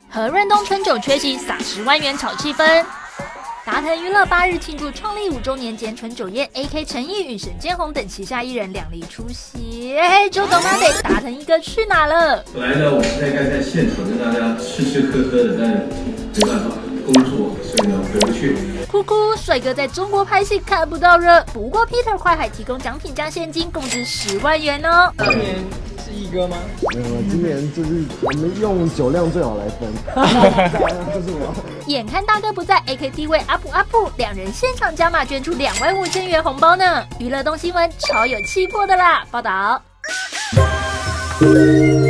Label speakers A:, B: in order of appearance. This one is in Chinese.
A: 何润东春酒缺席，撒10万元炒气氛。达腾娱乐8日庆祝创立5周年间春酒宴 ，AK 陈毅与沈建宏等旗下艺人两例出席。就懂吗？得达腾一哥去哪了？
B: 本来呢，我现在该在现场跟大家吃吃喝喝的，但没办法，工作，所以呢回不去。
A: 哭哭，帅哥在中国拍戏看不到人。不过 Peter 快海提供奖品加现金，共值10万元哦。
C: 今年是毅哥吗？
D: 没有，今年就是我们用酒量最好来分，就是我。
A: 眼看大哥不在 ，AK 地位 up， 两人现场加码捐出25000元红包呢。娱乐东新闻超有气魄的啦！报道。